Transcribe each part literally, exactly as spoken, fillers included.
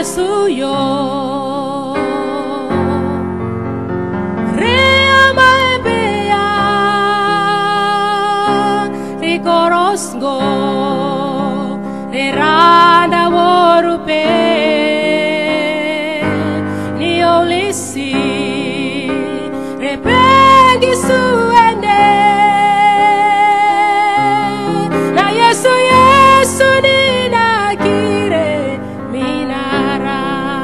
Yesu yo Rea maebea Rikorosgo Reranda worupe Niolisi Repengi suende Na Yesu Yesu ninakire minara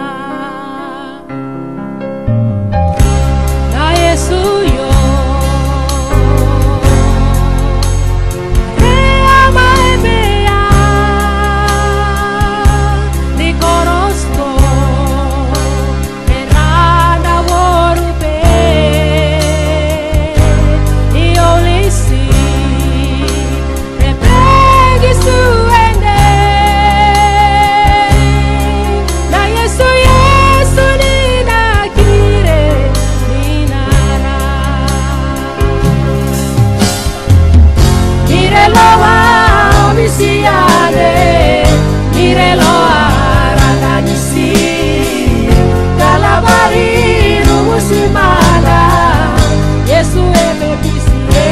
Na Yesu yo Rea maebea Rikorosgo Reranda worupe Niolisi Repengi suende Na Yesu Yesu ninakire minara Nireloa omisiane Nireloa ranganisi Kalabari rumusimana Yesu ebebisie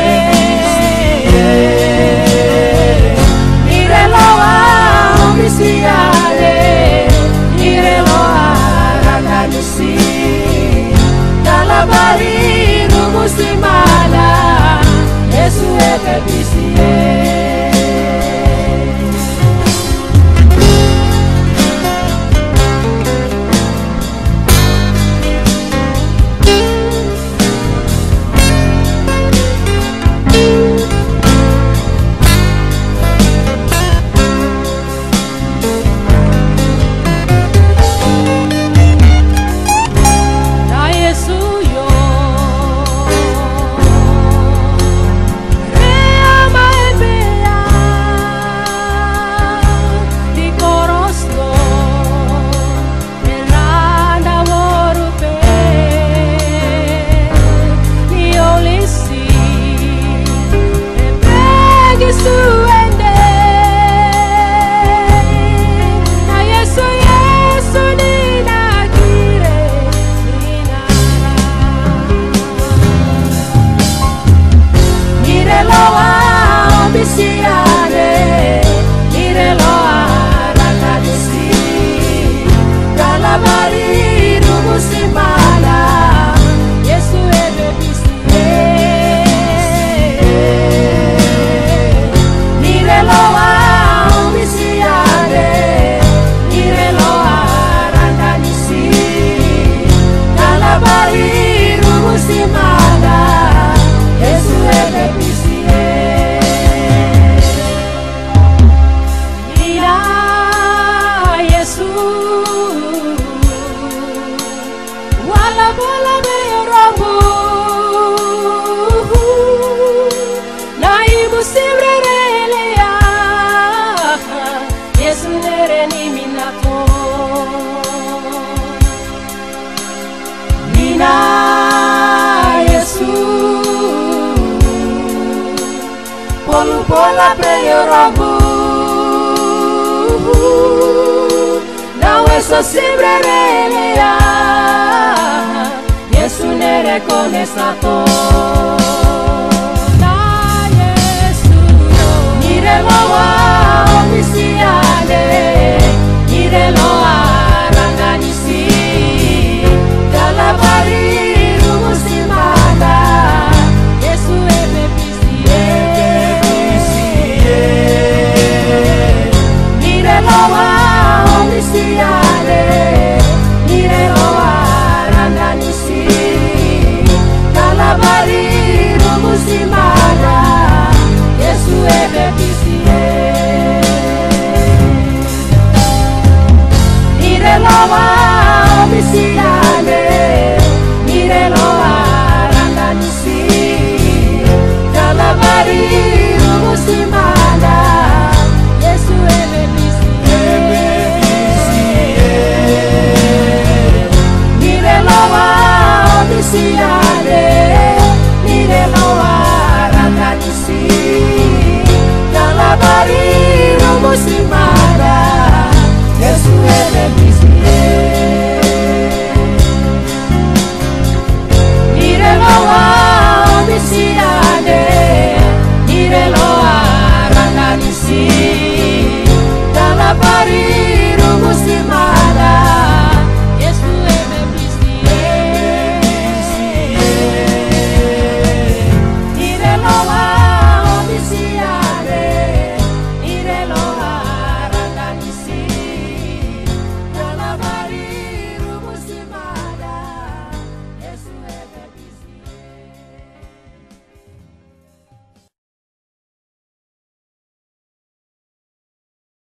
Nireloa omisiane Nireloa ranganisi Kalabari rumusimana Yesu ebebisie Na Yesu yo Rea maebea Rikorosgo Reranda worupe Niolisi Repengi suende Na Yesu Yesu ninakire minara Nireloa omisiane Nireloa ranganisi Kalabari rumusimana Yesu ebebisie Nireloa omisiane Nireloa ranganisi Kalabari rumusimana Yesu ebebisie Ina Yesu Wala bola beyoramu Na ibu sibrerelea Yesu nereni minato Ina Yesu Polu pola beyoramu Na weso sibrerelea Yesu nere con esa to